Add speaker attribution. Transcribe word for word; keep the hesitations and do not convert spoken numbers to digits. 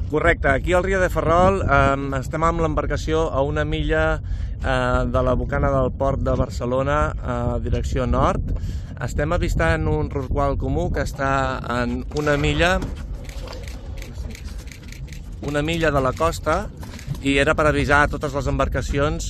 Speaker 1: Correcte, aquí al Ria de Ferrol eh, estem amb l'embarcació a una milla eh, de la bocana del port de Barcelona a direcció nord. Estem avistant un rorqual comú que està en una milla, una milla de la costa, i era per avisar a totes les embarcacions